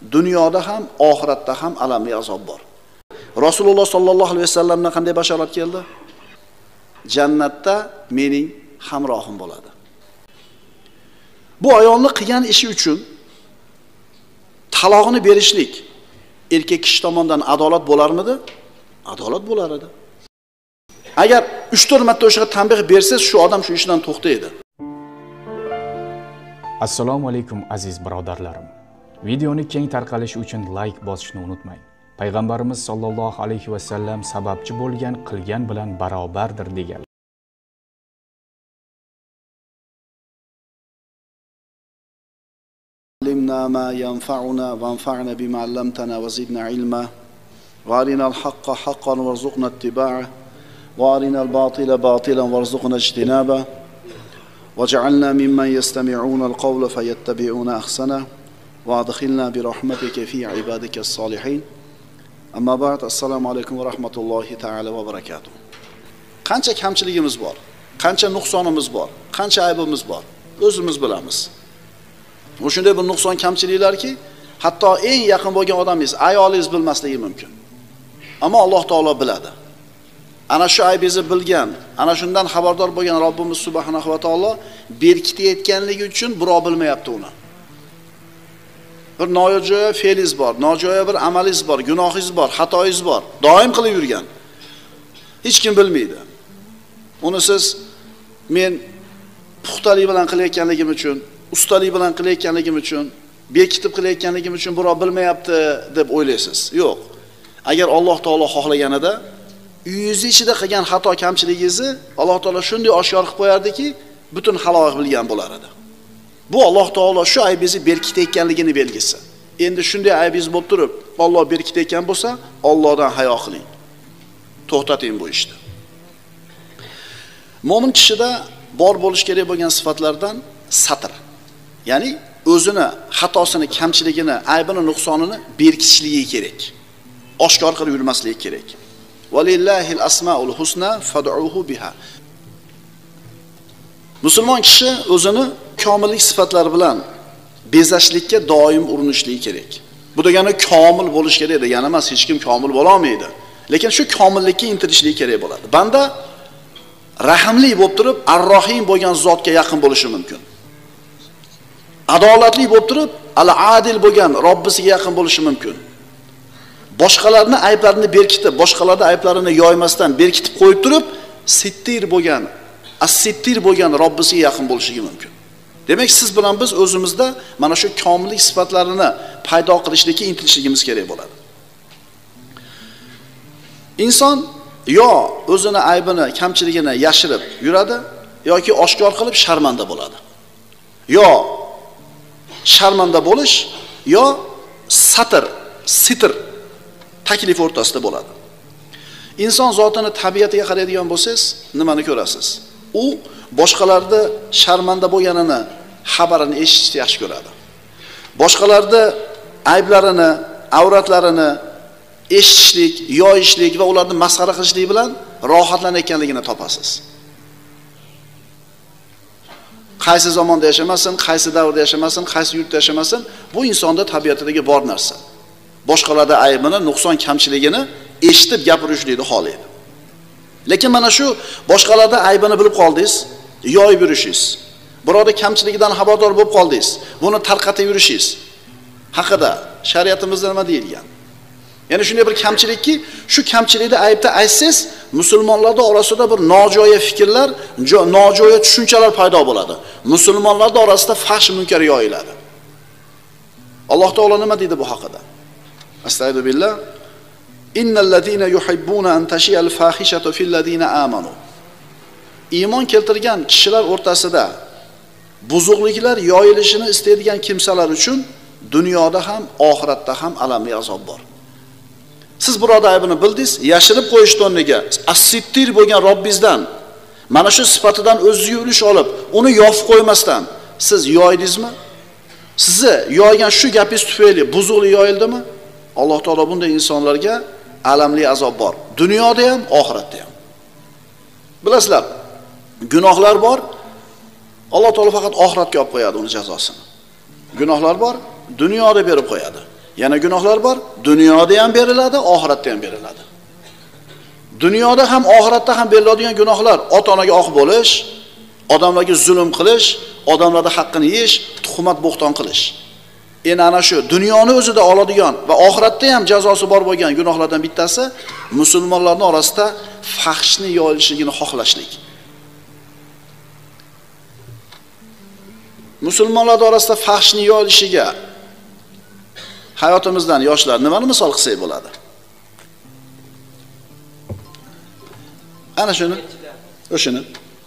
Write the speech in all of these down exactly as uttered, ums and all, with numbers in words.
dunyoda ham, oxiratda ham alamli azob bor. Rasululloh sollallohu alayhi vasallamdan qanday bashorat keldi? Jannatda mening hamrohim bo'ladi. Bu ayolni qilgan ishi uchun talog'ini berishlik erkak kishi tomonidan adolat bo'larmidi? Adolat bo'lar edi. Agar uch to'rt marta o'shaga tanbeh bersangiz, shu odam shu ishdan to'xtaydi. Assalomu alaykum aziz birodarlarim. Videoni keng tarqalishi uchun like bosishni unutmang. Payg'ambarimiz sollallohu alayhi va sallam sababchi bo'lgan qilgan bilan barobardir degan. Allimna ma yanfa'una wanfa'na bima 'allamtana wa zidna ilma. وارنا الحق حقا وارزقنا اتباعه وارنا الباطل باطلا وارزقنا اجتنابه وجعلنا ممن يستمعون القول فيتبعون احسنه وادخلنا برحمتك في عبادك الصالحين اما بعد السلام عليكم ورحمه الله تعالى وبركاته. qancha kamchiligimiz bor, qancha nuqsonimiz bor, qancha aybimiz bor o'zimiz bilamiz. Bu shunday bir nuqson kamchiliklarki, hatto eng yaqin bo'lgan odamingiz, ayolingiz bilmasligi mumkin. Ammo Alloh taolo biladi. Ana shu aybingizni bilgan, ana shundan xabardor bo'lgan Robbimiz subhanahu va taolo berkitayotganligi uchun birov bilmayapti uni. Bir nojo'ya fe'lingiz bor, nojo'ya bir amalingiz bor, gunohingiz bor, xatoingiz bor, doim qilib yurgan. Hech kim bilmaydi. Uni siz men puxtalik bilan qilayotganligim uchun, ustalik bilan qilayotganligim uchun, bekitib qilayotganligim uchun birov bilmayapti deb o'ylaysiz. Yo'q. Agar Alloh taolo xohlaganida uyingiz ichida qilgan xato kamchiligingizni Alloh taolo shunday oshkor qilib qo'yardiki, butun xalq bilgan bo'lar edi. Bu Alloh taolo shu aybingizni berkitayotganligini belgisi. Endi shunday aybingiz bo'lib turib, Alloh berkitayotgan bo'lsa, Allohdan hayo qiling. To'xtating bu ishni. Mo'min kishida bor bo'lish kerak bo'lgan sifatlardan satr. Ya'ni o'zini xatosini, kamchiligini, aybini, nuqsonini berkitishligi kerak. Oshkor qilib yurmasligi kerak. Valillahil asmaul husna fad'uhu biha. Musulmon kishi o'zini komillik sifatlari bilan bezashlikka doim urinishligi kerak. Bu degani komil bo'lish kerak degani emas, hech kim komil bo'la olmaydi. Lekin shu komillikka intilishligi kerak bo'ladi. Banda rahimli bo'lib turib, ar-rohim bo'lgan zotga yaqin bo'lishi mumkin. Adolatli bo'lib turib, al-adil bo'lgan Robbisiga yaqin bo'lishi mumkin. Boshqalarning ayblarini berkitib, boshqalarning ayblarini yoymasdan berkitib qo'yib turib, sittir bo'lgan, as-sittir bo'lgan Robbisiga yaqin bo'lishligi mumkin. Demak, siz bilan biz o'zimizda mana shu komillik sifatlarini paydo qilishlikka intilishligimiz kerak bo'ladi. Inson yo o'zini aybini, kamchiligini yashirib yuradi, yoki oshkor qilib sharmanda bo'ladi. Yo sharmanda bo'lish, yo satr, sitr taklif o'rtasida bo'ladi. Inson zotini tabiatiga qaraydigan bo'lsangiz, nimani ko'rasiz? U boshqalarning sharmanda bo'lganini, xabarini eshitishni yaxshi ko'radi. Boshqalarning ayblarini, avratlarini eshitishlik, yoyishlik va ularni masxara qilishlik bilan rohatlanayotganligini topasiz. Qaysi zamonda yashamasin, qaysi davrda yashamasin, qaysi yurtda yashamasin, bu insonda tabiatidagi bor narsa. Boshqalarning aybini, nuqson kamchiligini eshitib gapirishlikni xohlaydi. Lekin mana shu boshqalarning aybini bilib qoldingiz, yoyib yurishingiz, birovning kamchiligidan xabardor bo'lib qoldingiz, buni tarqatib yurishingiz haqida shariatimizda nima deyilgan? Ya'ni shunday bir kamchilikki, shu kamchilikni aybda aytsangiz, musulmonlar orasida bir nojo'ya fikrlar, nojo'ya tushunchalar paydo bo'ladi. Musulmonlar orasida fahsh munkar yoyiladi. Alloh taolo nima deydi bu haqida? Astagfiru billah. Innal ladina yuhibbuna an tashiyal fahishatu fil ladina amanu. Iymon keltirgan kishilar o'rtasida buzuqliklar yoyilishini istaydigan kimsalar uchun dunyoda ham, oxiratda ham alamli azob bor. Siz birodar aybini bildingiz, yashirib qo'yishni o'rniga as-sittir bo'lgan Robbingizdan mana shu sifatidan o'zingizga ulush olib, uni yopib qo'ymasdan siz yoydingizmi? Sizni yoygan shu gapingiz tufayli buzuqlik yoyildimi? Alloh taolo bunday insonlarga alamli azob bor. Dunyoda ham, oxiratda ham. Bilasizlar, gunohlar bor. Alloh taolo faqat oxiratga olib qo'yadi uni jazosini. Gunohlar bor, dunyoda berib qo'yadi. Yana gunohlar bor, dunyoda ham beriladi, oxiratda ham beriladi. Dunyoda ham, oxiratda ham beriladigan gunohlar ota-onaga oq bo'lish, odamlarga zulm qilish, odamlarning haqqini yeyish, tuhmat bo'xton qilish. Endi ana shu dunyoni o'zida oladigan va oxiratda ham jazosi bor bo'lgan gunohlardan bittasi musulmonlarning orasida fahshni yoyilishligini xohlashlik. Musulmonlar orasida fahshni yoyilishiga hayotimizdan yoshlar nimani misol qilsak bo'ladi? Ana shuni, o'shini.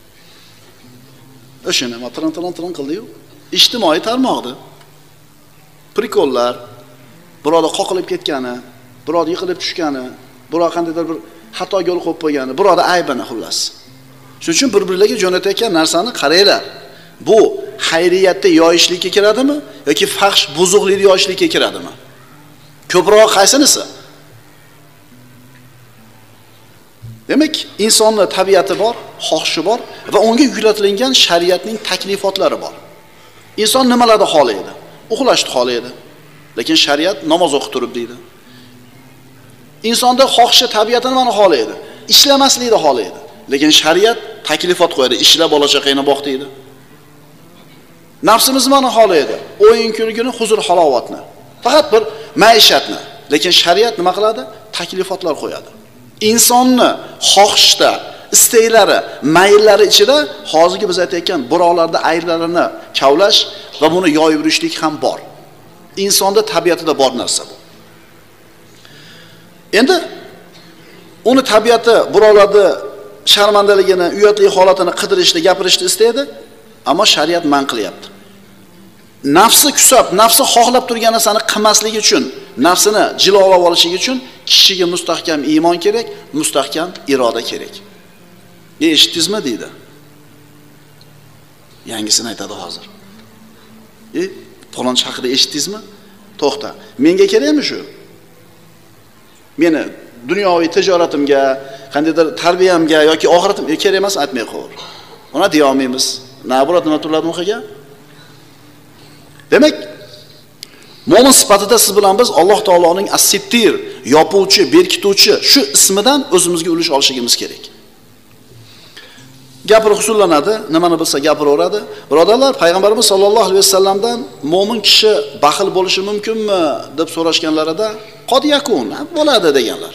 O'shini matran tran tran qildi-yu. Ijtimoiy tarmoqda prikollar, biroda qoqilib ketgani, biroda yiqilib tushgani, biroda qandaydir bir xato yo'l qo'yib qo'ygani, biroda aybini xullas. Shuning uchun bir-birlarga jo'natayotgan narsani qaranglar. Bu xayriyatda yoyishlikka kiradimi yoki fahsh buzuqlikda yoyishlikka kiradimi? Ko'proq qaysinisi? Demak, insonning tabiati bor, xohishi bor va unga yuklatilgan shariatning taklifotlari bor. Inson nimalarni xohlaydi? Uxlashni xohlaydi. Lekin shariat namoz o'qib turib deydi. Insonda xohishi, tabiati nimani xohlaydi? Ishlamaslikni xohlaydi. Lekin shariat taklifot qo'yadi, ishla bola chaqangni boq deydi. Nafsimiz mana xohlaydi? O'yin-kulgini, huzur halovatni. Faqat bir maishatni. Lekin shariat nima qiladi? Taklifotlar qo'yadi. Insonni xohishda, isteklari, mayllari ichida hozirgi biz aytayotgan birovlarda ayblarini kavlash va buni yoyib yurishlik ham bor. Insonda tabiatida bor narsa bu. Endi uni tabiati birovlarda sharmandaligini, uyatli holatini qidirishni, gapirishni istaydi, ammo shariat man qilyapti. Nafsi kusab, nafsi xohlab turgan narsani qilmasligi uchun, nafsini jilolab olishligi uchun kishiga mustahkam iymon kerak, mustahkam iroda kerak. Eshitdingizmi deydi. Yangisini aytadi hozir. E, falonchi haqida eshitdingizmi? To'xta. Menga kerakmi shu? Meni dunyoviy tijoratimga, qandaydir tarbiyamga yoki oxiratimga kerak emas, aytmay qo'yar. Uni deya olmaymiz. Naburat nima turadi muhaga? Demak, mo'min sifatida siz bilan biz Alloh taoloning as-sittir, yopuvchi, berkituvchi shu ismidan o'zimizga ulush olishimiz kerak. Gapir husullanadi, nimani bilsa gapiraveradi. Birodarlar, payg'ambarimiz sollallohu alayhi vasallamdan mo'min kishi baxil bo'lishi mumkinmi deb so'rashganlarida qod yakun, bo'ladi deganlar.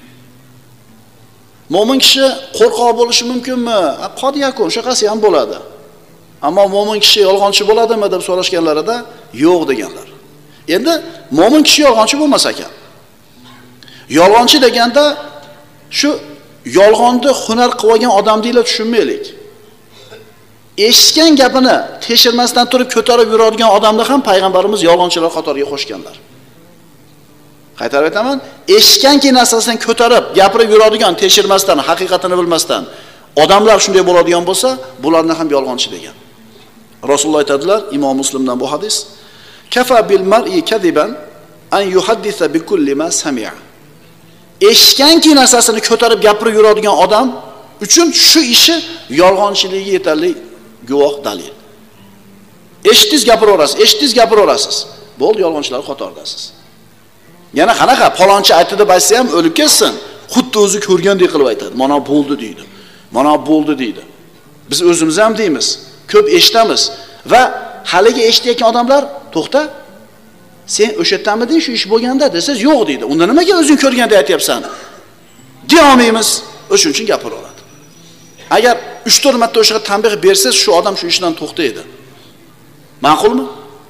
Mo'min kishi qo'rqoq bo'lishi mumkinmi? Qod yakun, shaqasi ham bo'ladi. Ammo mo'min kishi yolg'onchi bo'ladimi deb so'rashganlarida yo'q deganlar. Endi mo'min kishi yolg'onchi bo'lmas ekan. Yolg'onchi deganda shu yolg'onni hunar qilib olgan odam deyla tushunmaylik. Eshitgan gapini tekshirmasdan turib ko'tarib yuradigan odamni ham payg'ambarimiz yolg'onchilar qatoriga qo'shganlar. Qaytarib aytaman, eshitganki narsasidan ko'tarib gapirib yuradigan, tekshirmasdan, haqiqatini bilmasdan odamlar shunday bo'ladigan bo'lsa, bularni ham yolg'onchi degan. Rasululloh aytadilar, Imom Muslimdan bu hadis: "Kafa bil mar'i kadiban an yuhaddisa bi kulli ma sami'a." Eshitganki narsasini ko'tarib gapirib yuradigan odam uchun shu ishi yolg'onchiligiga yetarli guvoh dalil. Eshitdingiz gapiraverasiz, eshitdingiz gapiraverasiz. Bo'ldi, yolg'onchilar qatoridasiz. Yana qanaqa palonchi aytdi deb aytsa ham o'lib ketsin, xuddi o'zi ko'rgandek qilib aytadi. Mana bo'ldi deydi. Mana bo'ldi deydi. Biz o'zimiz ham deymiz, ko'p eshitamiz va haligi eshitayotgan odamlar, to'xta, sen o'sha yerdanmiding shu ish bo'lganda desiz, yo'q deydi. Unda nimaga o'zing ko'rganda aytyapsan? Deya olmaymiz, o'shuning uchun gapiraveradi. Agar uch to'rt marta o'sha tanbeh bersiz, shu odam shu ishdan to'xtaydi. Ma'qulmi?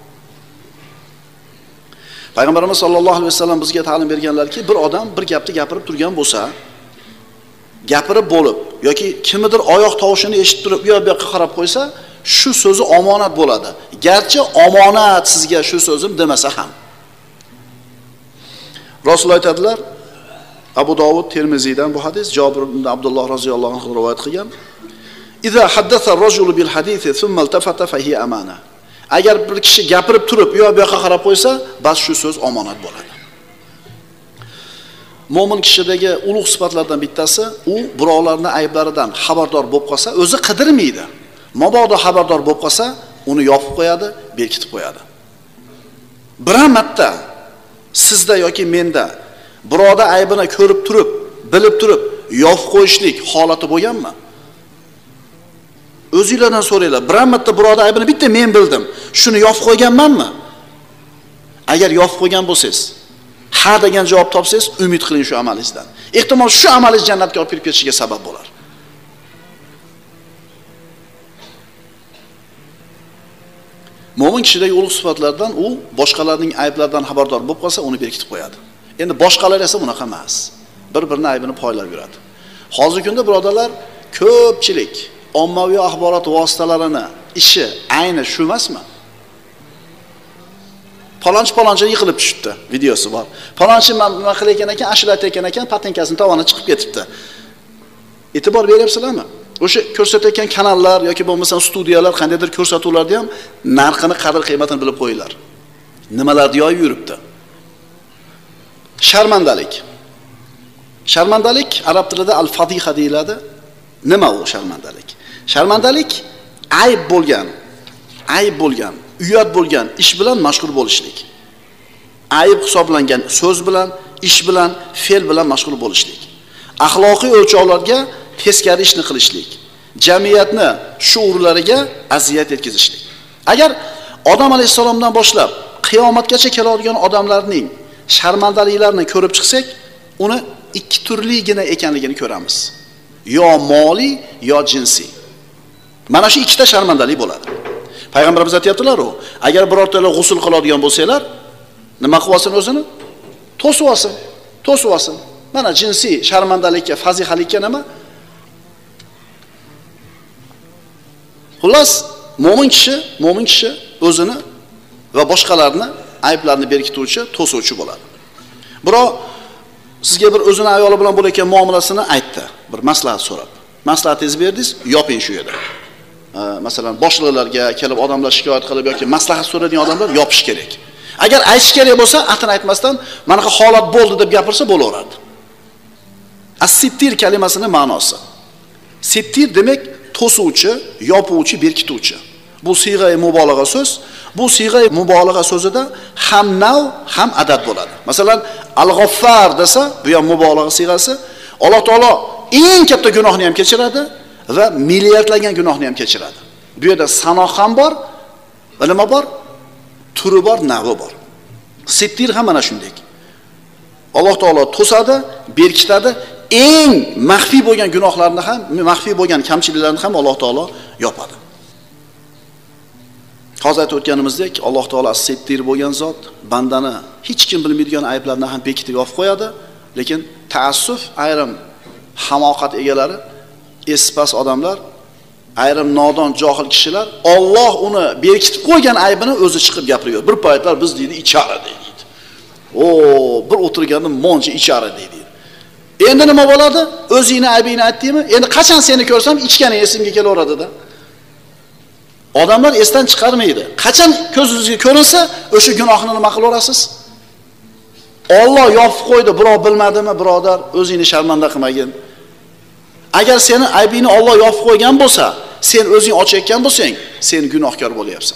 Payg'ambarimiz sollallohu alayhi vasallam bizga ta'lim berganlarki, bir odam bir gapni gapirib turgan bo'lsa, gapirib bo'lib yoki kimnidir oyoq tovushini eshitib turib, u yoqqa qarab qo'ysa, shu so'zi omonat bo'ladi. Garchi omonat sizga shu so'zim demasa ham. Rasululloh aytadilar, Abu Dovud Termiziydan bu hadis, Jabir ibn Abdulloh roziyallohu anhu rivoyat qilgan. "Iza haddatha ar-rajulu bil hadisi thumma iltafata fa hiya amana." Agar bir kishi gapirib turib, u yoqqa qarab qo'ysa, bas shu so'z omonat bo'ladi. Mo'min kishidagi ulug' sifatlardan bittasi, u birovlarning ayblaridan xabardor bo'lib qolsa, o'zi qidirmaydi. Mabodo xabardor bo'lib qolsa, uni yopib qo'yadi, berkitib qo'yadi. Bir marta sizda yoki menda biroda aybini ko'rib turib, bilib turib yopib qo'yishlik holati bo'lganmi? O'zingizlardan so'ranglar. Bir marta biroda aybini bitta men bildim. Shuni yopib qo'yganmanmi? Agar yopib qo'ygan bo'lsangiz, ha degan javob topsangiz, umid qiling shu amalingizdan. Ehtimol shu amalingiz jannatga olib kirib ketishiga sabab bo'lar. Mo'min kishidagi ulug' sifatlardan u boshqalarning ayblaridan xabardor bo'lib qolsa, uni berkitib qo'yadi. Endi boshqalar esa bunaqa emas. Bir-birini aybini poylab yuradi. Hozirgi kunda birodalar, ko'pchilik ommaviy axborot vositalarini ishi ayni shu emasmi? Palonchi palonchi yiqilib tushibdi, videosi bor. Palonchi nima qilayotgan ekan, ashula aytayotgan ekan, patinkasini tovoniga chiqib ketibdi. E'tibor beryapsizlarmi? O'sha ko'rsatayotgan kanallar yoki bo'lmasa studiyalar qandaydir ko'rsatuvlarda ham narxini, qadr-qiymatini bilib qo'yinglar. Nimalarni yoyib yuribdi? Sharmandalik. Sharmandalik arab tilida al-fadiha deyiladi. Nima u sharmandalik? Sharmandalik ayb bo'lgan, ayb bo'lgan, uyat bo'lgan ish bilan mashg'ul bo'lishlik. Ayb hisoblangan so'z bilan, ish bilan, fe'l bilan mashg'ul bo'lishlik. Axloqiy o'lchovlarga teskari ishni qilishlik. Jamiyatni shuurlariga aziyat yetkazishlik. Agar Odam alayhisalomdan boshlab qiyomatgacha keladigan odamlarning sharmandaliklarini ko'rib chiqsak, uni ikki turligina ekanligini ko'ramiz. Yo moliy, yo jinsiy. Mana shu ikkita sharmandalik bo'ladi. Payg'ambarimiz aytibdilar-ku, agar birortalar g'usl qiladigan bo'lsalar, nima qilsin o'zini? To'sib olsin, to'sib olsin. Mana jinsiy sharmandalikka, fazihalikka nima? Xullas, mo'min kishi, mo'min kishi o'zini va boshqalarni ayblarni berkituvchi, to'suvchi bo'ladi. Biroq sizga bir o'zini ayoli bilan bo'layotgan muomalasini aytdi, bir maslahat so'rab. Maslahatingizni berdingiz, yoping shu yerda. Masalan, boshliqlarga kelib odamlar shikoyat qilib yoki maslahat so'raydigan odamlar yopish kerak. Agar aytish kerak bo'lsa, atin aytmasdan, "Mana bu holat bo'ldi" deb gapirsa bo'laveradi. As-sittir kalimasining ma'nosi. Sittir demak to'suvchi, yopuvchi, berkituvchi. Bu siyg'ay mubolag'a so'z. Bu siyg'ay mubolag'a so'zida ham nav, ham adad bo'ladi. Masalan, al-G'affar desa, bu ham mubolag'a siyg'asi. Alloh taolo eng katta gunohni ham kechiradi va milliardlagan gunohni ham kechiradi. Bu yerda sano ham bor, va nima bor? Turi bor, navi bor. Sittir ham mana shunday. Alloh taolo to'sadi, berkitadi, eng maxfiy bo'lgan gunohlarni ham, maxfiy bo'lgan kamchiliklarni ham Alloh taolo yopadi. Hozir aytib o'tganimizdek, Alloh taolo as-sittir bo'lgan zot, bandani hech kim bilmaydigan ayblarni ham bekitib yopib qo'yadi, lekin taassuf ayrim hamoqat egalari, espas odamlar, ayrim nodon johil kishilar Alloh uni berkitib qo'ygan aybini o'zi chiqib gapiradi. Bir paytlar biz deydi ichara deydi. O, bir o'tirganda moncha ichara deydi. Endi nima bo'ladi? O'zingni aybingni aytdingmi? Endi qachon seni ko'rsam ichganing esimga kelaveradi-da. Odamlar esdan chiqarmaydi. Qachon ko'zingizga ko'rinsa, o'sha gunohni nima qilaverasiz? Alloh yopib qo'ydi, birov bilmadimi, birodar, o'zingni sharmanda qilmagin. Agar seni aybingni Alloh yopib qo'ygan bo'lsa, sen o'zing ochayotgan bo'lsang, sen gunohkor bo'lyapsan.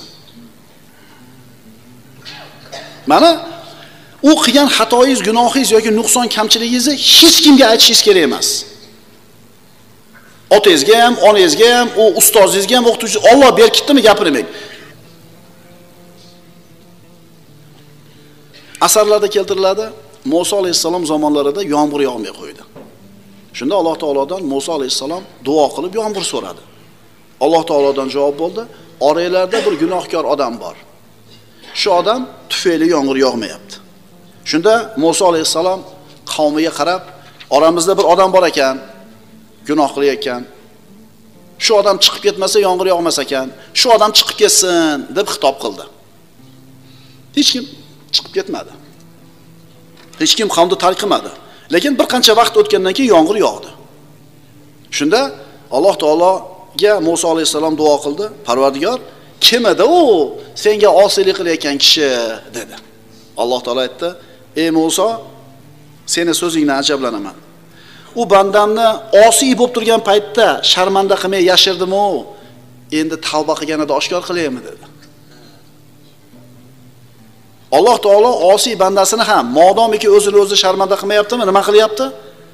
Mana u qilgan xatoyingiz, gunohingiz yoki nuqson kamchiligingizni hech kimga aytishingiz kerak emas. Otangizga ham, onangizga ham, u ustozingizga ham, o'qituvchi Alloh berkitdimi gapirmang. Asarlarda keltiriladi, Musa alayhisalom zamonlarida yomg'ir yog'may qo'ydi. Shunda Alloh taolodan Musa alayhisalom duo qilib yomg'ir so'radi. Alloh taolodan javob bo'ldi, oranglarda bir gunohkor odam bor. Shu odam tufayli yomg'ir yog'mayapti. Shunda Musa alayhisalom qavmiga qarab, oramizda bir odam bor ekan, gunoh qilayotgan. Shu odam chiqib ketmasa yomg'ir yog'mas ekan. Shu odam chiqib ketsin deb xitob qildi. Hech kim chiqib ketmadi. Hech kim qavmni tark qilmadi. Lekin bir qancha vaqt o'tgandan keyin yomg'ir yog'di. Shunda Alloh taologa Musa alayhisalom duo qildi. Parvardigor, kim edi u senga osiylik qilayotgan kishi dedi. Alloh taolo aytdi: "Ey Musa, seni so'zingdan ajablanaman. U bandamni osiy bo'lib turgan paytda sharmanda qilmay yashirdim-u, endi tavba qilganida oshkor qilaymi?" dedi. Alloh taolo osiy bandasini ham modomiki o'zini o'zi sharmanda qilmayaptimi, nima qilyapti?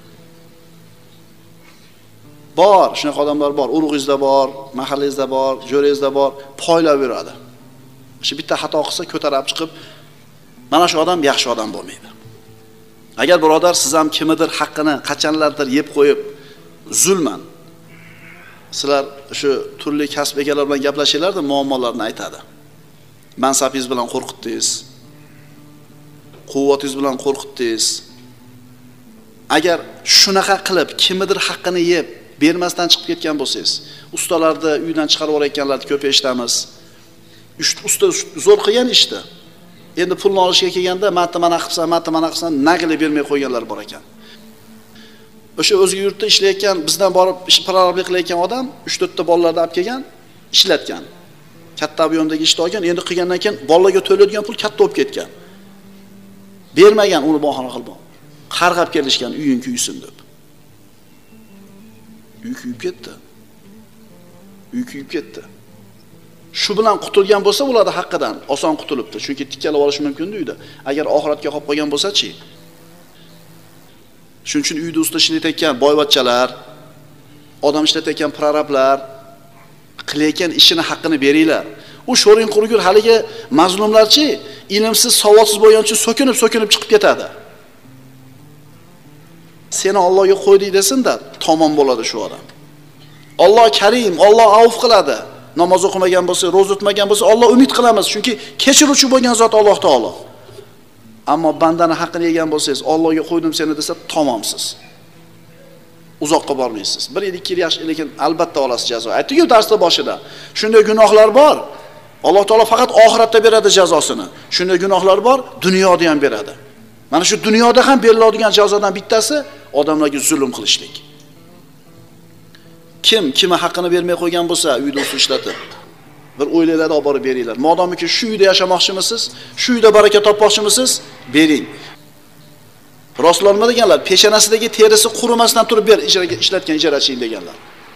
Bor, shunaqa odamlar bor, urug'ingizda bor, mahallangizda bor, jo'rangizda bor, poylab yuradi. Shu bitta xato qilsa ko'tarib chiqib, mana shu odam yaxshi odam bo'lmaydi. Agar birodar siz ham kimnidir haqqini qachonlardir yeb qo'yib zulman sizlar shu turli kasb egalari bilan gaplashinglarda muammolarni aytadi. Mansabingiz bilan qo'rqitdingiz, quvvatingiz bilan qo'rqitdingiz. Agar shunaqa qilib kimnidir haqqini yeb bermasdan chiqib ketgan bo'lsangiz, ustalarni uydan chiqarib yuborayotganlarni ko'p eshitamiz. Usta zo'r qilgan ishdi. Endi pulni olishga kelganda "Ma'ta mana qilsan, ma'ta mana qilsan" nagili bermay qo'yganlar bor ekan. O'sha o'zga yurtda ishlayotgan, bizdan borib ish prorablik qilayotgan odam uch to'rt ta bolalarni olib kelgan, ishlatgan. Katta ob'yomdagi ishni olgan, endi qilgandan keyin bolalarga to'laydigan pul katta bo'lib ketgan. Bermagan, uni bahona qilib. Qarg'ab kelishgan uying kuysin deb. Uy kuyib ketdi. Uy kuyib ketdi. Shu bilan qutulgan bo'lsa, ularning haqqidan oson qutulibdi. Chunki tikkalab olish mumkin edi. Agar oxiratga qolib qolgan bo'lsa-chi? Shuning uchun uyda usta ishlayotgan boyvachchalar, odam ishlatayotgan prorablar qilayotgan ishini haqqini beringlar. U sho'ring qurgur haligi mazlumlarchi, ilmsiz, savodsiz bo'lgancha so'kinib, so'kinib chiqib ketadi. Seni Allohga qo'ydik desin-da, tamom bo'ladi shu odam. Alloh Karim, Alloh avf qiladi. Namoz o'qimagan bo'lsa, ro'za tutmagan bo'lsa, Alloh umid qilamiz, chunki kechiruvchi bo'lgan zot Alloh taolo. Ammo bandani haqqini yegan bo'lsangiz, Allohga qo'ydim seni desa, tamomsiz. Uzoqqa bormaysiz. bir yil ikki yil yaxshi, lekin albatta olasiz jazo. Aytdik-ku darsda boshida. Shunday gunohlar bor. Alloh taolo faqat oxiratda beradi jazosini. Shunday gunohlar bor, dunyoda ham beradi. Mana shu dunyoda ham beriladigan jazodan bittasi odamlarga zulm qilishlik. Kim kimi haqqini bermay qo'ygan bo'lsa, uyda usul ishlatib, bir o'ylaylarni olib borib beringlar. Modomiki shu uyda yashamoqchimisiz, shu uyda baraka topmoqchimisiz, bering. Rasululloh nima deganlar? Peshonasidagi terisi qurimasdan turib ber, ijaraga ishlatgan ijarachi deganlar.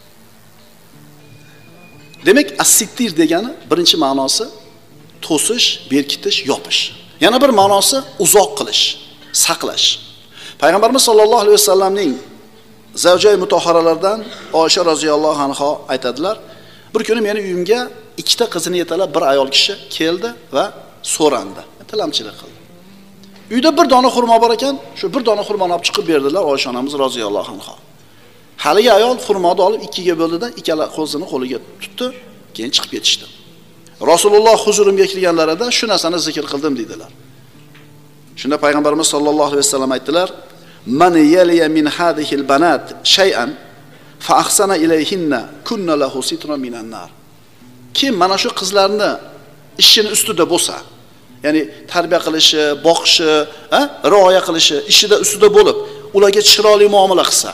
Demak, as-sittir degani birinchi ma'nosi to'sish, berkitish, yopish. Yana bir ma'nosi uzoq qilish, saqlash. Payg'ambarimiz sollallohu alayhi vasallamning zavjay mutahharalardan Oysha roziyallohu anha aytadilar, bir kuni meni uyimga ikkita qizini yetalab bir ayol kishi keldi va so'randi, tilamchilik qildi. Uyda bir dona xurmo bor ekan, shu bir dona xurmoni olib chiqib berdilar Oysha onamiz roziyallohu anha. Haligi ayol xurmoni olib ikkiga bo'ldida, ikkala qo'lini qo'liga tutdi, keyin chiqib ketishdi. Rasululloh huzurimga kirganlarida shu narsani zikr qildim dedilar. Shunda payg'ambarimiz sollallohu alayhi vasallam aytdilar: "Man yaliya min hadhihi al-banat shay'an fa ahsana ilayhinna kunna lahu sitran minan nar." Kim mana shu qizlarni ishini ustida bo'lsa, ya'ni tarbiya qilishi, boqishi, ha, rioya qilishi, ishida ustida bo'lib, ularga chiroyli muomala qilsa,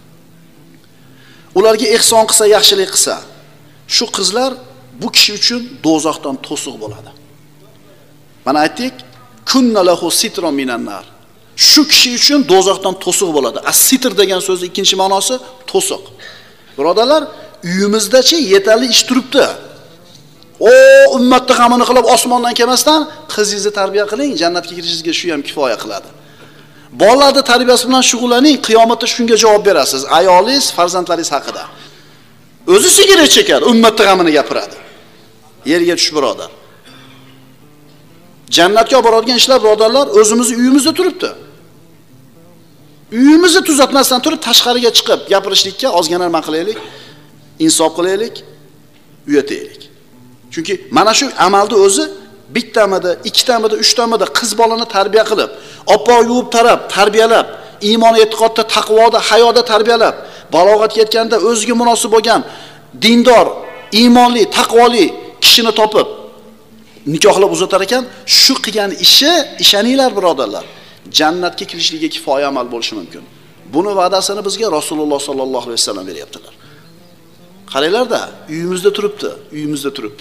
ularga ihson qilsa, yaxshilik qilsa, shu qizlar bu kishi uchun do'zaxdan to'siq bo'ladi. Mana aytdik, kunna lahu sitron minan nar. Shu kishi uchun do'zaxdan to'siq bo'ladi. As-sitr degan so'zning ikkinchi ma'nosi to'siq. Birodarlar, uyimizda-chi yetarli ish turibdi. O ummatni g'amini qilib osmondan kelmasdan qizingizni tarbiya qiling, jannatga kirishingizga shu ham kifoya qiladi. Bolalarni tarbiyasi bilan shug'ullaning, qiyomatda shunga javob berasiz. Ayolingiz, farzandlaringiz haqida. O'zi sigaret chekadi, ummatni g'amini gapiradi. Yerga tush birodar. Jannatga olib boradigan ishlar birodarlar o'zimizni uyimizda turibdi. Uyimizni tuzatmasdan turib tashqariga chiqib gapirishlikka ozgina nima qilaylik? Insof qilaylik, uyataylik. Chunki mana shu amalda o'zi bittamida, ikkitamida, uchtamida qiz bolani tarbiya qilib, oppoq yuvib tarab, tarbiyalab, iymon, e'tiqodda, taqvoda, hayoda tarbiyalab, balog'atga yetganda o'ziga munosib bo'lgan dindor, iymonli, taqvoli kishini topib nikohlab uzatar ekan, shu qilgan ishi, ishoninglar birodarlar, jannatga kirishligiga kifoya amal bo'lishi mumkin. Buni va'dasini bizga Rasululloh sollallohu alayhi vasallam beryaptilar. Qaranglar-da, uyimizda turibdi, uyimizda turibdi.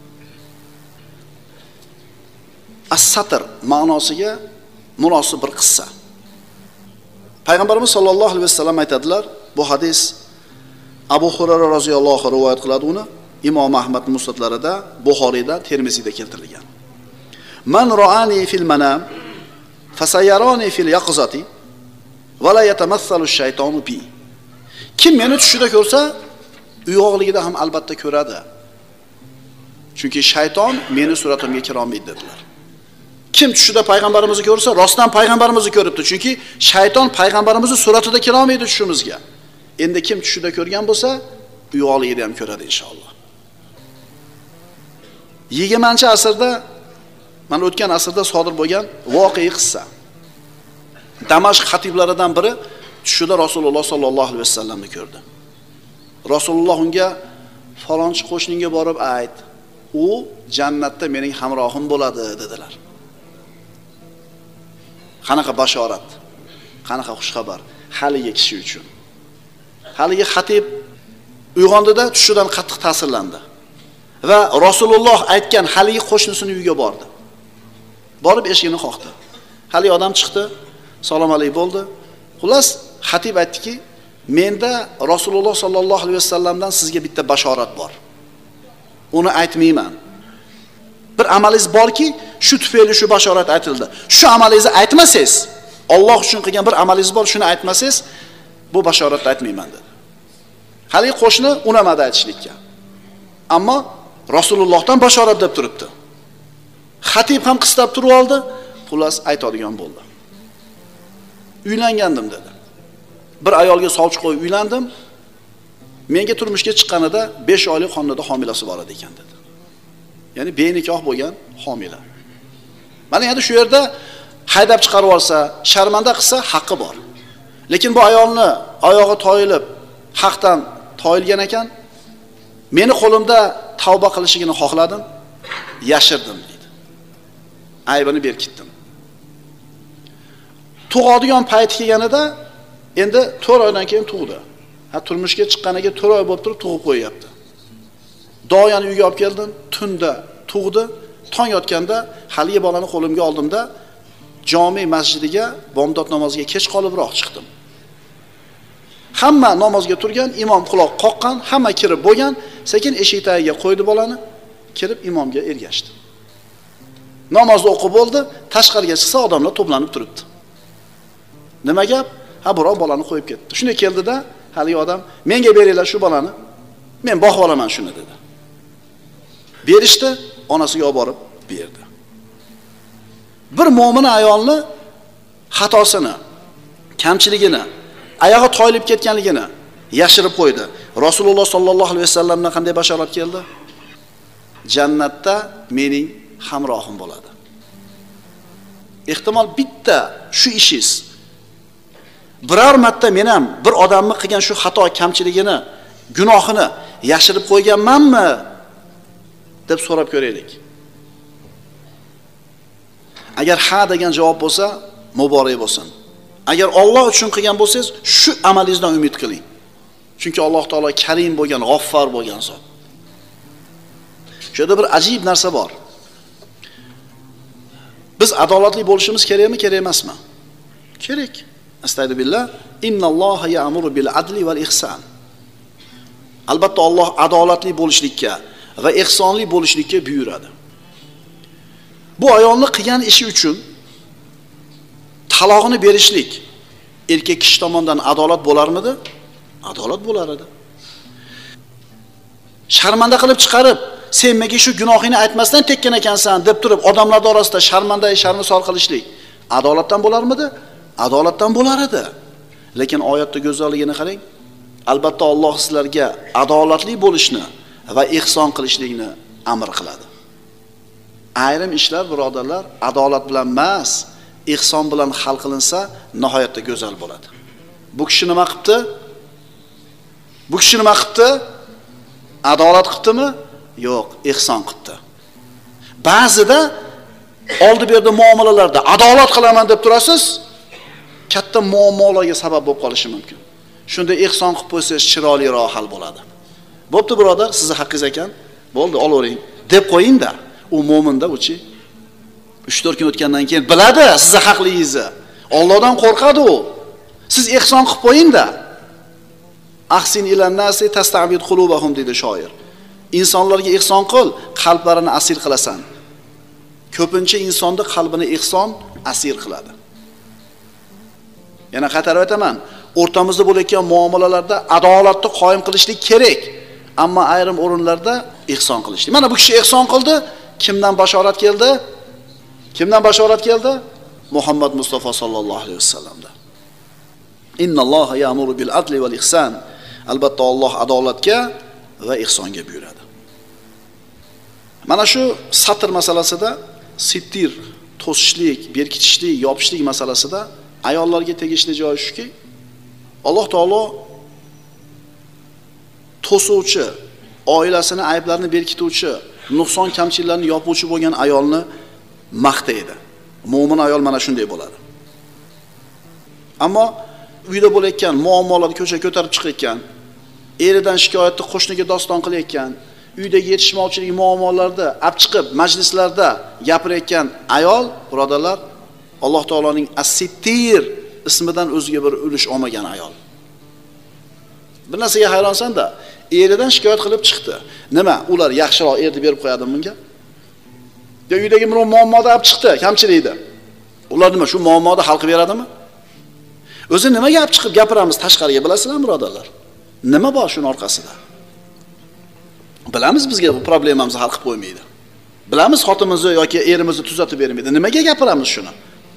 As-satr ma'nosiga munosib bir qissa. Payg'ambarimiz sollallohu alayhi vasallam aytadilar, bu hadis Abu Hurayra roziyallohu anhu rivoyat qiladi uni. Imom Ahmad musnadlarida, Buxoriyda, Termiziyda keltirilgan. Man ra'ani fil manam fasayarani fil yaqzati va la yatamassalu ash-shaytonu bi. Kim meni tushida ko'rsa, uyg'oqligida ham albatta ko'radi. Chunki shayton meni suratimga kira olmaydi dedilar. Kim tushida payg'ambarimizni ko'rsa, rostdan payg'ambarimizni ko'ribdi. Chunki shayton payg'ambarimizni suratida kira olmaydi tushimizga. Endi kim tushida ko'rgan bo'lsa, uyg'oqligida ham ko'radi inshaalloh. yigirmanchi asrda, mana o'tgan asrda sodir bo'lgan voqea qissa. Damashq xatiblaridan biri tushida Rasululloh sollallohu alayhi vasallamni ko'rdi. Rasululloh unga falonchi qo'shningga borib ayt, u jannatda mening hamrohim bo'ladi dedilar. Qanaqa bashorat, qanaqa xushxabar haligi kishi uchun. Haligi xatib uyg'ondida tushidan qattiq ta'sirlandi va Rasululloh aytgan haligi qo'shnisining uyiga bordi. Borib eshigini qoqdi. Haligi odam chiqdi, salom alaykum bo'ldi. Xullas, xatib aytdiki, menda Rasululloh sollallohu alayhi vasallamdan sizga bitta bashorat bor. Uni aytmayman. Bir amalingiz borki, shu tufayli shu bashorat aytildi. Shu amalingizni aytmasangiz, Alloh uchun qilgan bir amalingiz bor, shuni aytmasangiz, bu bashoratni aytmayman dedi. Haligi qo'shni unamadi aytishlikka. Ammo Rasulullohdan bashorat deb turibdi. Xatib ham qistab turib oldi, xullas aytadigan bo'ldi. Uylangandim dedi. Bir ayolga sovchi qo'yib uylandim. Menga turmushga chiqqanida besh oylik xonada homilasi bor edi ekan dedi. Ya'ni benikoh bo'lgan homila. Mana endi shu yerda haydab chiqarib olsa, sharmanda qilsa haqqi bor. Lekin bu ayolni oyog'i toyilib, haqdan toyilgan ekan, meni qo'limda tavba qilishigini xohladim, yashirdim dedi. Aybini berkitdim. Tug'adigan payt kelganida endi to'rt oydan keyin tug'di. Ha, turmushga chiqqaniga to'rt oy bo'lib turib tug'ib qo'yapti. Doyani uyga olib keldim, tunda tug'di. Tong yotganda haligi bolani qo'limga oldimda jome masjidiga bomdod namoziga kech qolibroq chiqdim. Hamma namozga turgan, imom quloq qoqqan, hamma kirib bo'lgan, sekin eshik tagiga qo'ydi bolani, kirib imomga ergashdi. Namozni o'qib bo'ldi, tashqariga chiqsa odamlar to'planib turibdi. Nima gap? Ha, birov bolani qo'yib ketdi. Shunday keldida, haligi odam, menga beringlar shu bolani, men boqib olaman shuni dedi. Berishdi, onasiga olib borib berdi. Bir mo'min ayolni xatosini, kamchiligini, oyog'i toyilib ketganligini yashirib qo'ydi. Rasululloh sollallohu alayhi vasallamdan qanday bashorat keldi? Jannatda mening hamrohim bo'ladi. Ehtimol bitta shu ishingiz biror marta men ham bir odamni qilgan shu xato kamchiligini, gunohini yashirib qo'yganmanmi deb so'rab ko'raylik. Agar ha degan javob bo'lsa, muborak bo'lsin. Agar Alloh uchun qilgan bo'lsangiz, shu amalingizdan umid qiling. Chunki Alloh taolo Karim bo'lgan, G'affar bo'lgan zot. Shu yerda bir ajib narsa bor. Biz adolatli bo'lishimiz kerakmi, kerak emasmi? Kerak. Astagfirullah. Innalloha ya'muru bil adli val ihson. Albatta Alloh adolatli bo'lishlikka va ihsonli bo'lishlikka buyuradi. Bu ayolni qilgan ishi uchun talog'ini berishlik erkak kishi tomonidan adolat bo'larmidi? Adolat bo'lar edi. Sharmanda qilib chiqarib, sen menga shu gunohingni aytmasdan tekkan ekansan deb turib, odamlar orasida sharmanda, sharmisor qilishlik adolatdan bo'larmidi? Adolatdan bo'lar edi. Lekin oyatda go'zalligini qarang. Albatta Alloh sizlarga adolatli bo'lishni va ihson qilishlikni amr qiladi. Ayrim ishlar, birodarlar, adolat bilan emas, ihson bilan hal qilinsa, nihoyatda go'zal bo'ladi. Bu kishi nima qilibdi? Bu kishi nima qilibdi? Adolat qilibdimi? Yo'q, ihson qilibdi. Ba'zida oldi berdi muomalalarda adolat qilaman deb turasiz, katta muammolarga sabab bo'lib qolishi mumkin. Shunda ihson qilib qo'ysangiz chiroyliroq hal bo'ladi. Bo'pti birodar, sizni haqqingiz ekan. Bo'ldi, olavering deb qo'ying-da. U mo'minda uchi uch to'rt kun o'tgandan keyin biladi sizni haqligingizni. Allohdan qo'rqadi u. Siz ihson qilib qo'ying-da. Ahsin ilan nasi tastabid qulubahum dedi shoir. Insonlarga ihson qil, qalblarini asir qilasan. ko'pincha insonni qalbini ihson asir qiladi. Yana qaytarib aytaman, o'rtamizda bo'layotgan muomalalarda adolatni qoyim qilishlik kerak, ammo ayrim o'rinlarda ihson qilishlik. Mana bu kishi ihson qildi, kimdan bashorat keldi? Kimdan bashorat keldi? Muhammad Mustafa sallallohu alayhi vasallamdan. Innalloha ya'muru bil adli val ihson. Albatta Alloh adolatga va ihsonga buyuradi. Mana shu satr masalasida, sittir, to'sishlik, berkitishlik, yopishlik masalasida ayollarga tegishli joyi shuki, Alloh taolo to'suvchi, oilasini ayblarini berkituvchi, nuqson kamchiliklarni yopuvchi bo'lgan ayolni maqtaydi. Mo'min ayol mana shunday bo'ladi. Ammo uyda bo'layotgan muammolarni ko'chaga ko'tarib chiqayotgan, eridan shikoyatni qo'shniga doston qilayotgan, uydagi yetishmovchilik muammolarida olib chiqib majlislarda gapirayotgan ayol, birodarlar, Alloh taoloning As-Sittir ismidan o'ziga bir ulush olmagan ayol. Bir narsaga hayronsan-da, eridan shikoyat qilib chiqdi. Nima? Ular yaxshiroq erni berib qo'yadimi bunga? Ya uydagi bir muammoda olib chiqdi, kamchilikda. Ular nima shu muammoda hal qilib beradimi? O'zi nimaga olib chiqib gapiramiz tashqariga, bilasizlarmi, birodarlar? Nima bor shuning orqasida? Bilamiz bizga bu problemamizni hal qilib qo'ymaydi. Bilamiz xotinimizni yoki erimizni tuzatib bermaydi. Nimaga gapiramiz shuni?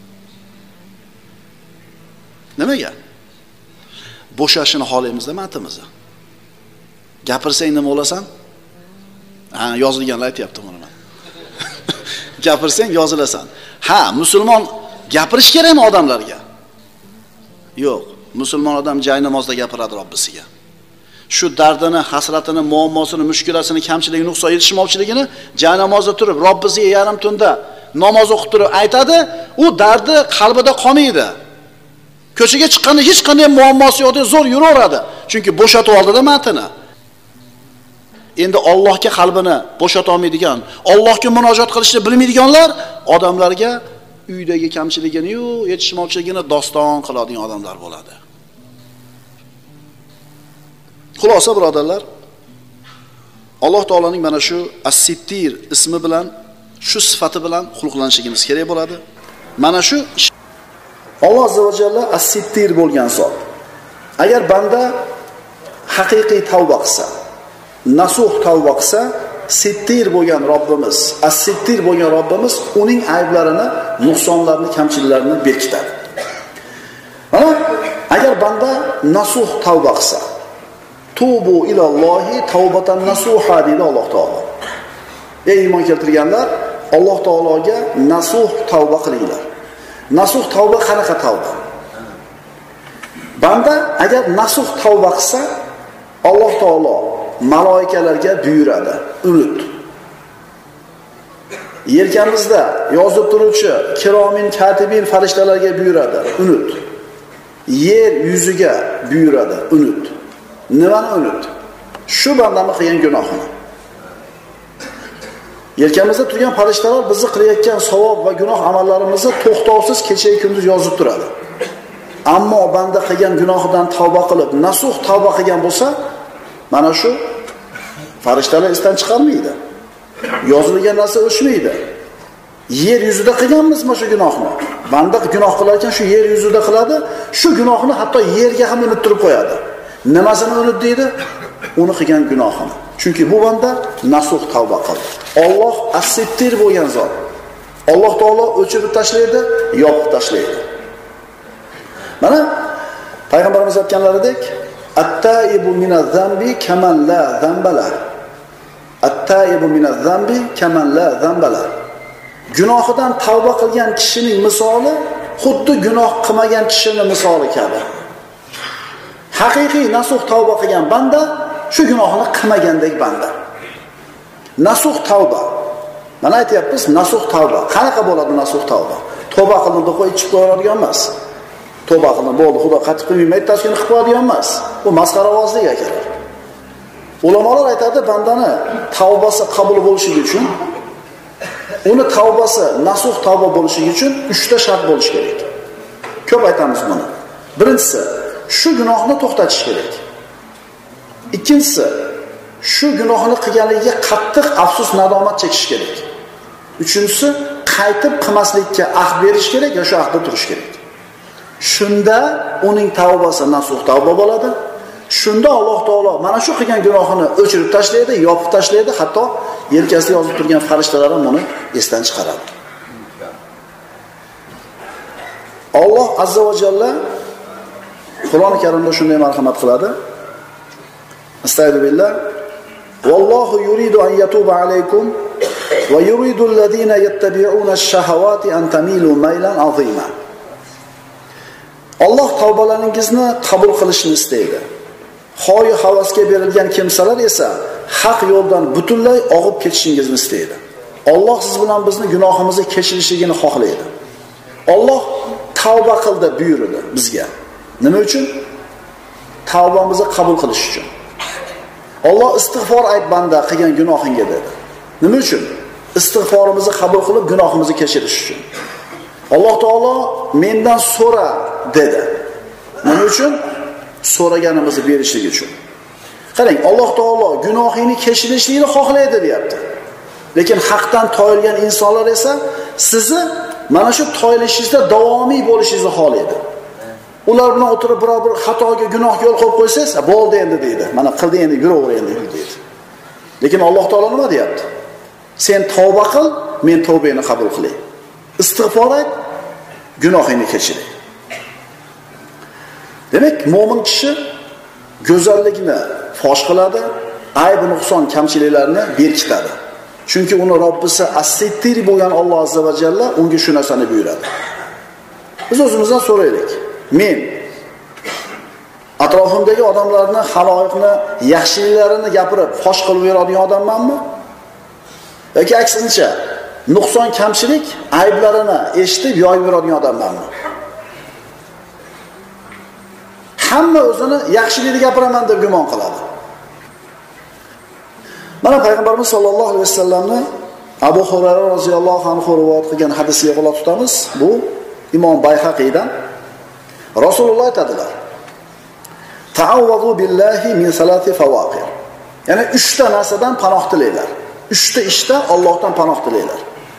Nimaga? Bo'shashini xohlaymizda matimizni. Gapirsang nima bo'lasan? Ha, yozilganlar aytayapti buni. Gapirsang yozilasan. Ha, musulmon gapirish kerakmi odamlarga? Yo'q, musulmon odam joy namozda gapiradi Robbisiga. Shu dardini, hasratini, muammosini, mushkulasini, kamchiligini, nuqson yetishmovchiligini joy namozda turib, Robbisiga yarim tunda namoz o'qib turib aytadi, u dardi qalbida qolmaydi. Ko'chaga chiqqanda hech qanday muammosi yo'q deb zo'r yuraveradi. Chunki bo'shatib oldida matini. Endi Allohga qalbini bo'shata olmaydigan, Allohga murojaat qilishni bilmaydiganlar odamlarga uydagi kamchiligini-yu, yetishmovchiligini doston qiladigan odamlar bo'ladi. Xulosa birodarlar, Alloh taolaning mana shu As-Sittir ismi bilan, shu sifati bilan xulqlanishimiz kerak bo'ladi. Mana shu Alloh azza va jalla As-Sittir bo'lgan zot. Agar banda haqiqiy tavba qilsa, nasuh tavba qilsa, Sittir bo'lgan Robbimiz, As-Sittir bo'lgan Robbimiz uning ayblarini, nuqsonlarini, kamchiliklarini berkitadi. Mana agar banda nasuh tavba qilsa, tubu ilallohi tavbatan nasuha deydi Alloh taolo. Ey iymon keltirganlar, Alloh taologa nasuh tavba qilinglar. Nasuh tavba qanaqa tavba? Banda agar nasuh tavba qilsa, Alloh taolo malaikalarga buyuradi, unut. Yelkamizda yozib turuvchi kiromin katibin farishtalarga buyuradi, unut. Yer yuziga buyuradi, unut. Nimani unut? Shu bandani qilgan gunohini. Yelkamizda turgan farishtalar bizni qilayotgan savob va gunoh amallarimizni to'xtovsiz kecha-yu kunduz yozib turadi. Ammo banda qilgan gunohidan tavba qilib, nasuh tavba qilgan bo'lsa, mana shu farishtalar esdan chiqarmaydi. Yozilgan narsa o'chmaydi. Yer yuzida qilganmizmi shu gunohni? Banda gunoh qilar ekan, shu yer yuzida qiladi, shu gunohni hatto yerga ham unuttirib qo'yadi. Nimasini unut deydi? Uni qilgan gunohini. Chunki bu banda nasuh tavba qildi. Alloh As-Sittir bo'lgan zot. Alloh taolo o'chirib tashlaydi, yopib tashlaydi. Mana payg'ambarimiz aytganlaridek, at-taibu minaz-zambi kaman la zambala. At-taibu minaz-zambi kaman la zambala. Gunohidan tavba qilgan kishining misoli xuddi gunoh qilmagan kishining misoli kabi. Haqiqiy nasuh tavba qilgan banda shu gunohini qilmagandek banda. Nasuh tavba. Mana aytyapmiz, nasuh tavba. Qanaqa bo'ladi nasuh tavba? Tavba qilindi, qo'y ichib qo'yadigan emas. Tavba qilindi, bo'ldi, Xudo qattiq qilmaydi, tashkil qilib qo'yadigan emas. Bu masxaravozlik ekan. Ulamolar aytadi, bandani tavbasi qabul bo'lishi uchun, uni tavbasi nasuh tavba bo'lishi uchun uchta shart bo'lishi kerak. Ko'p aytamiz buni. Birinchisi, shu gunohni to'xtatish kerak. Ikkinchisi, shu gunohni qilganligiga qattiq afsus nadomat chekish kerak. Uchinchisi, qaytib qilmaslikka ahd berish kerak yoki shu ahdda turish kerak. Shunda uning tavbasi nasuh tavba bo'ladi. Shunda Alloh taolo mana shu qilgan gunohini o'chirib tashlaydi, yopib tashlaydi, hatto yelkasida yozib turgan farishtalar ham uni esdan chiqaradi. Alloh azza va jalla Qur'oni Karimda shunday marhamat qiladi. Astagfirullah. Vallohu yuridu an yatuba alaykum va yuridu alladhina yattabi'una ash-shahawati an tamilu maylan azima. Alloh tavbalaringizni qabul qilishni istaydi. Xoyi havasga berilgan kimsalar esa haq yo'ldan butunlay og'ib ketishingizni istaydi. Alloh siz bilan bizni gunohimizni kechirishligini xohlaydi. Alloh tavba qildi buyurdi bizga. Nima uchun? Tavbamizni qabul qilish uchun. Alloh istig'for ayt banda qilgan gunohingga dedi. Nima uchun? Istig'forimizni qabul qilib gunohimizni kechirish uchun. Alloh taolo mendan so'ra dedi. Nima uchun? So'raganimizni berishlik uchun. Qarang, Alloh taolo gunohingni kechirishlikni xohlaydi deyapti. Lekin haqdan toyilgan insonlar esa sizni mana shu toyilishingizda davomiy bo'lishingizni xohlaydi. Ular bilan o'tirib biror bir xatoga, gunohga yo'l qo'yib qo'ysangiz, bo'ldi endi deydi. Mana qildi endi yuraver endi deydi. Lekin Alloh taolo nima deyapti? Sen tavba qil, men tavbangni qabul qilay. Istig'for ayt, gunohingni kechiray. Demak, mo'min kishi go'zallikni fosh qiladi, ayb, nuqson, kamchiliklarni berkitadi. Chunki uni Robbisi as-sittir bo'lgan Alloh azza va jalla unga shu narsani buyuradi. Biz o'zimizdan so'raylik. Men atrofimdagi odamlarni, haloyiqni yaxshiliklarini gapirib fosh qilib beradigan odammanmi? Yoki aksincha, nuqson, kamchilik, ayblarini eshitib yoyib beradigan odammanmi? Hamma o'zini yaxshilikni gapiraman deb gumon qiladi. Mana payg'ambarimiz sollallohu alayhi vasallamni Abu Hurayra roziyallohu anhu rivoyat qilgan hadisiga quloq tutamiz. Bu Imom Bayhaqiydan. Rasululloh aytadilar: "Ta'awwazu billahi min salati fawaqir." Ya'ni uch ta narsadan panoh tilaylar. uch ta ishda Allohdan panoh tilaylar.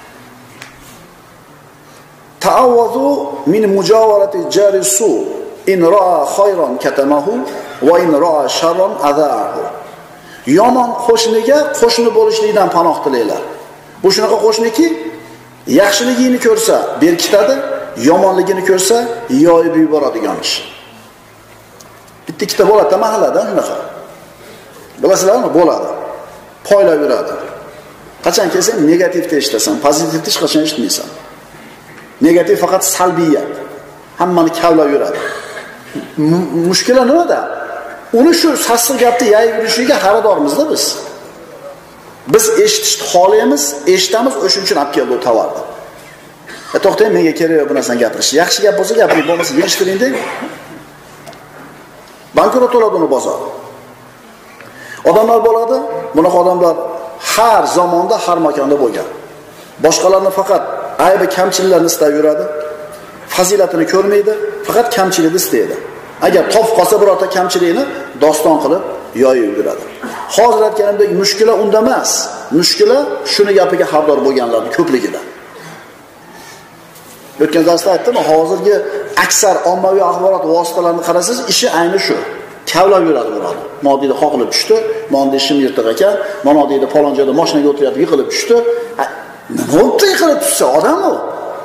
Ta'awwazu min mujawarati jari su in ra'a khayran katamahu va in ra'a sharran adaahu. Yomon qo'shniga qo'shni bo'lishlikdan panoh tilaylar. Bu shunaqa qo'shniki, yaxshiligini ko'rsa berkitadi, yomonligini ko'rsa yoyib yuboradigan kishi. Bitta ikkita bo'ladi mahallada shunaqa. Bilasizlarmi? Bo'ladi. Poylab yuradi. Qachon kelsang negativni eshitasan, pozitivni hech qachon eshitmaysan. Negativ faqat salbiyat. Hammani kavlab yuradi. Mushkula nimada? Uni shu sassiq gapni yayib yurishiga xaridormizda biz. Biz eshitishni xohlaymiz, eshitamiz, o'shuning uchun olib keldi tovarni. E to'xtang, menga kerak yo'q bu narsani gapirish. Yaxshi gap bo'lsa gapiring, bo'lmasa eshitiring deng. Bankrot bo'ladi uni bozor. Odamlar bo'ladi, bunaqa odamlar har zamonda, har makonda bo'lgan. Boshqalarni faqat aybi, kamchiliklarni istab yuradi. Fazilatini ko'rmaydi, faqat kamchilikni istaydi. Agar topib qolsa birorta kamchilikni doston qilib yoyib yuradi. Hozir aytganimdek mushkula unda emas. Mushkula shuni gapiga xabardor bo'lganlarning ko'pligida. O'tgan darsda aytdim, hozirgi aksar ommaviy axborot vositalarini qarasangiz, ishi ayni shu. Kavlab yuradi ular. Modiyda qoqilib tushdi, Mondi ishim yirtiq ekan, Monodiyda falon joyda mashinaga o'tirib yiqilib tushdi. Nima bo'ldi yiqilib tushsa odam u?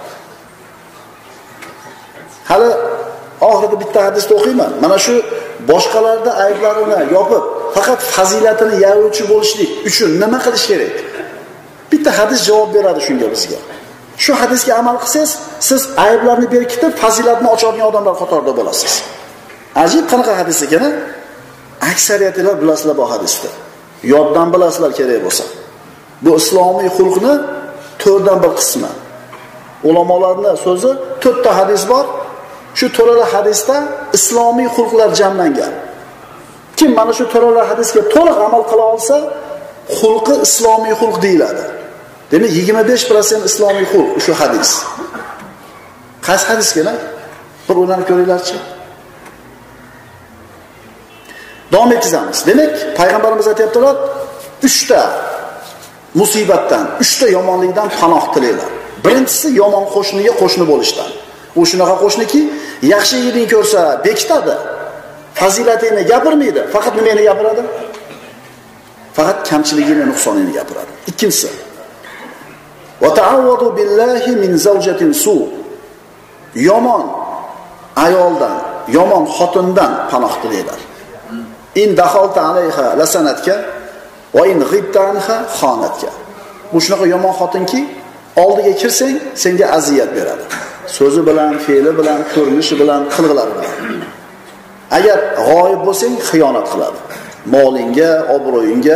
Hali oxirida bitta hadisni o'qiyman. Mana shu boshqalarda ayblarini yopib, faqat fazilatini yayuvchi bo'lishlik uchun nima qilish kerak? Bitta hadis javob beradi shunga bizga. Shu hadisga amal qilsangiz, siz ayblarni berkitib, fazilatni ochadigan odamlar qatorida bo'lasiz. Ajib qanaqa hadis ekan? Aksariyatlar bilasizlar bu hadisni. Yoddan bilasizlar kerak bo'lsa. Bu islomiy xulqni to'rtdan bir qismi. Ulamolarning so'zi to'rtta hadis bor. Shu to'rala hadisda islomiy xulqlar jamlangan. Kim mana shu to'rala hadisga to'liq amal qila olsa, xulqi islomiy xulq deyiladi. Demak, yigirma besh foiz islomiy xulq shu hadis. Qaysi hadisgina? Bir o'ylanib ko'ringlarchi. Davom etamiz. Demak, payg'ambarimiz aytayaptilar, uch ta musibatdan, uchta yomonlikdan panoh tilaylar. Birinchisi yomon qo'shniga qo'shni bo'lishdan. U shunaqa qo'shniki, yaxshi yigitni ko'rsa bekitadi. Fazilatingni gapirmaydi, faqat nimani gapiradi? Faqat kamchiligini, nuqsonini gapiradi. Ikkinchisi, va ta'awwadu billahi min zawjatin su. Yomon ayoldan, yomon xotindan panoh tilaylar. In dakhalta alayha lasanatka va in ghibta anha xanatka. Bu shunaqa yomon xotinki, oldiga kirsang, senga aziyat beradi. So'zi bilan, fe'li bilan, ko'rinishi bilan, qilg'ilari bilan. Agar g'oyib bo'lsang, xiyonat qiladi. Molingga, obro'yingga.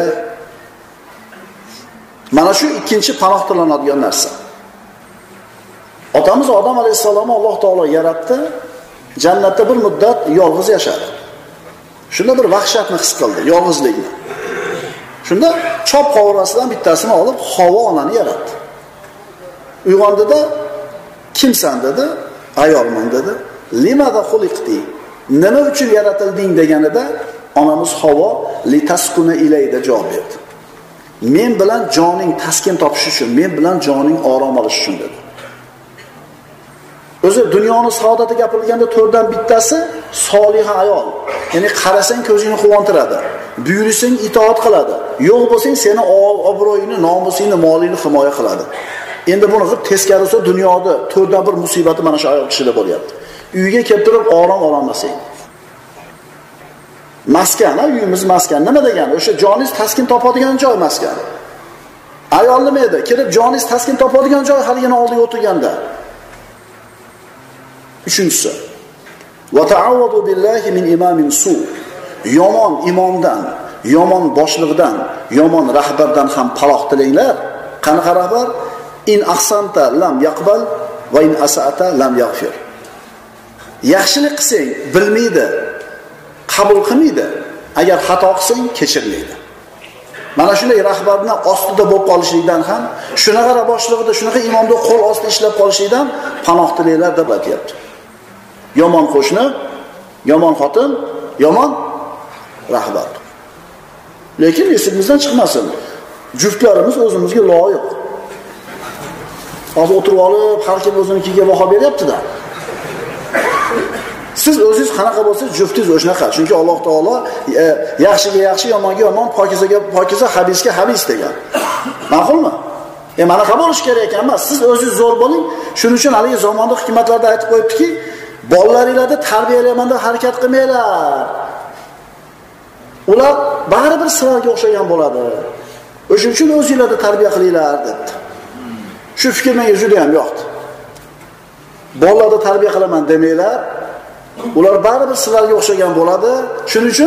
Mana shu ikkinchi panoh tilanadigan narsa. Otamiz Odam alayhisalomni Alloh taolo yaratdi, jannatda bir muddat yolg'iz yashadi. Shunda bir vahshatni his qildi, yolg'izlikni. Shunda chop qovurasidan bittasini olib, Havo onani yaratdi. Uyg'ondida, kimsan dedi, ayolman dedi. Limada xuliqti? Nima uchun yaratilding deganida onamiz Havo litaskuna ilayda javob berdi. Men bilan joning taskin topishi uchun, men bilan joning orom olishi uchun dedi. O'zi dunyoni saodati gapirilganda to'rtdan bittasi soliha ayol. Ya'ni qarasang ko'zingni quvontiradi, buyursang itoat qiladi, yo'q bo'lsang seni obro'yingni, nomusingni, molingni himoya qiladi. Endi buni qilib teskarisi dunyoda to'rtdan bir musibati mana shu ayol kishida bo'lyapti. Uyga kelib turib orom ololmasang. Maskan, uyimiz maskan. Nima degani? O'sha joningiz taskin topadigan joy maskan. Ayol nima edi? Kirib joningiz taskin topadigan joy haligina oldiga o'tirganda. Uchinchisi, va ta'awwadu billahi min imamin su. Yomon imomdan, yomon boshliqdan, yomon rahbardan ham panoh tilanglar. Qanaqa rahbar? In ahsanta lam yaqbal va in asa'ata lam yaghfir. Yaxshilik qilsang bilmaydi, qabul qilmaydi. Agar xato qilsang kechirmaydi. Mana shunday rahbarning ostida bo'lib qolishlikdan ham, shunaqa boshlig'ida, shunaqa imomda qo'l ostida ishlab qolishlikdan panoh tilanglar deb aytyapti. Yomon qo'shni, yomon xotin, yomon rahbar. Lekin esimizdan chiqmasin. Juftlarimiz o'zimizga loyiq. Hozir o'tirib olib, har kim o'zinikiga baho beryapti-da. Siz o'zingiz qanaqa bo'lsangiz, juftingiz o'shanaqa. Chunki Alloh taolo e, yaxshiga yaxshi, yomonga yomon, pokizaga pokiza, habisga habis degan. Ma'qulmi? E mana qanday bo'lish kerak ekan emas. Siz o'zingiz zo'r bo'ling. Shuning uchun haligi zamonda hukmatlarda aytib qo'yibdiki, bolalaringlarni tarbiyalayman deb harakat qilmanglar. Ular baribir sizlarga o'xshagan bo'ladi. O'shuning uchun o'zingizlarni tarbiya qilinglar debdi. Shu fikr menga juda ham yoqdi. Bolalarni tarbiya qilaman demanglar. Ular baribir sizlarga o'xshagan bo'ladi. Shuning uchun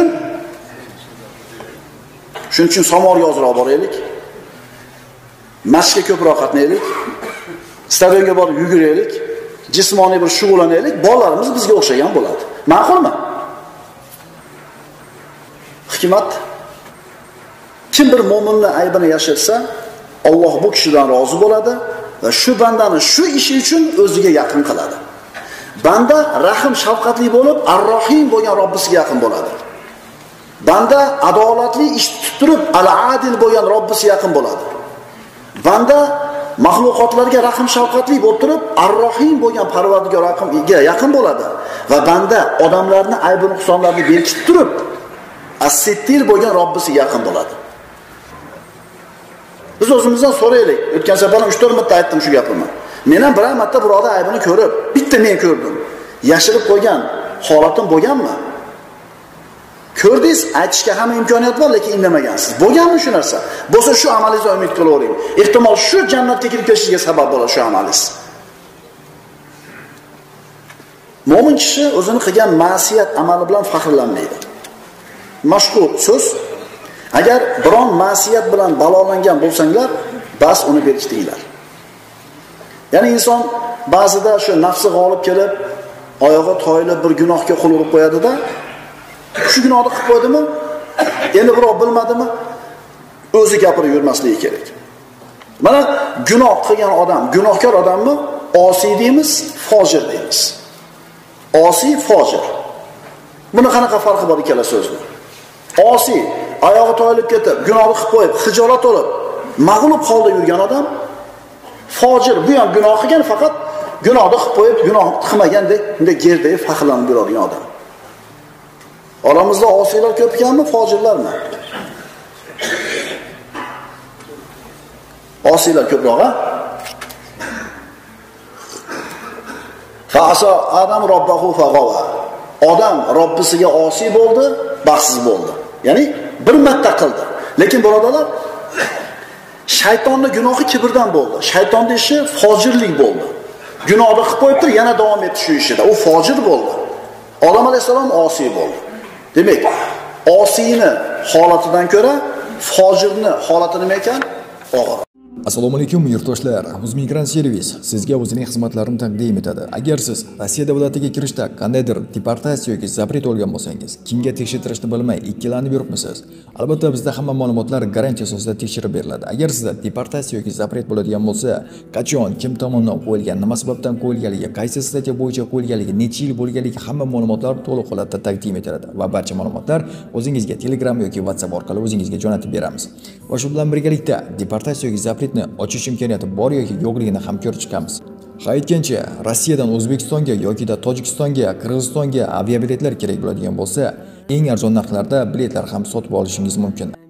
Shuning uchun Somorga ozroq boraylik. Mashqqa ko'proq qatnaylik. Stadionga borib yuguraylik. Jismoniy bir shug'ullanaylik. Bolalarimiz bizga o'xshagan bo'ladi. Ma'qulmi? Hikmat. Kim bir mo'minning aybini yashirsa, Alloh bu kishidan rozi bo'ladi va shu bandani shu ishi uchun o'ziga yaqin qiladi. Banda rahim, shafqatli bo'lib, ar-rohim bo'lgan Robbisiga yaqin bo'ladi. Banda adolatli ish tutib turib, al-adil bo'lgan Robbisiga yaqin bo'ladi. Banda mahluqotlarga rahim, shafqatli bo'lib turib, ar-rohim bo'lgan Parvardigor Rahimga yaqin bo'ladi va banda odamlarning ayb va nuqsonlarini berkitib turib, as-sittir bo'lgan Robbisiga yaqin bo'ladi. Biz o'zimizdan so'raylik. O'tgan safar ham uch to'rt marta aytdim shu gapimni. Men ham biron marta birodar aybini ko'rib, bitta men ko'rdim. Yashirib qo'ygan holatim bo'lganmi? Ko'rdingiz, aytishga ham imkoniyat bor, lekin indamagansiz. Bo'lganmi shu narsa? Bo'lsa shu amalingizga umid qilavering. Ehtimol shu jannatga kirib ketishingizga sabab bo'ladi shu amalingiz. Mo'min kishi o'zini qilgan ma'siyat amali bilan faxrlanmaydi. Mashhur so'z. Agar biron ma'siyat bilan balolangan bo'lsanglar, bas uni berkitinglar. Ya'ni inson ba'zida shu nafsi g'olib kelib, oyog'i toyilib bir gunohga qo'l urib qo'yadi-da, shu gunohni qilib qo'ydimi? Endi birov bilmadimi? O'zi gapirib yurmasligi kerak. Mana gunoh qilgan odam, gunohkor odamni osiy deymiz, fojir deymiz. Osiy, fojir. Buni qanaqa farqi bor ikkala so'zni? Osiy oyog'i toyilib ketib, gunohni qilib qo'yib, hijolat olib, mag'lub holda yurgan odam fojir, bu ham gunoh qilgan, faqat gunohni qilib qo'yib, gunoh qilmagandek, bunday gerdayib faxrlanib yuradigan odam. Oramizda osiylar ko'p ekanmi, fojirlarmi? Osiylar ko'proq, ha? Fa'asa Adam robbahu fag'ava. Odam Robbisiga osiy bo'ldi, baxtsiz bo'ldi. Ya'ni bir marta qildi. Lekin birodarlar, shaytonning gunohi kibrdan bo'ldi. Shaytonning ishi fojirlik bo'ldi. Gunohni qilib qo'yibdi, yana davom etdi shu ishida. U fojir bo'ldi. Odam alayhisalom osiy bo'ldi. Demak, osiyni holatidan ko'ra fojirni holati nima ekan? Og'ir. Assalomu alaykum yurtdoshlar. Uzmigran servis sizga o'zining xizmatlarini taqdim etadi. Agar siz Rossiya davlatiga kirishda qandaydir deportatsiya yoki zapret olgan bo'lsangiz, kimga tekshirtirishni bilmay ikkilanib yuribmisiz? Albatta bizda hamma ma'lumotlar garantiya asosida tekshirib beriladi. Agar sizda deportatsiya yoki zapret bo'ladigan bo'lsa, qachon, kim tomonidan qo'yilgan, nima sababdan qo'yilganligi, qaysi statiya bo'yicha qo'yilganligi, necha yil bo'lganligi hamma ma'lumotlar to'liq holatda taqdim etiladi va barcha ma'lumotlar o'zingizga Telegram yoki WhatsApp orqali o'zingizga jo'natib beramiz. Va shu bilan birgalikda deportatsiya yoki zapret ochish imkoniyati bor yoki yo'qligini ham ko'rib chiqamiz. Ha aytgancha, Rossiyadan O'zbekistonga yoki da Tojikistonga, Qirg'izistonga aviabiletlar kerak bo'ladigan bo'lsa, eng arzon narxlarda biletlar ham sotib olishingiz mumkin.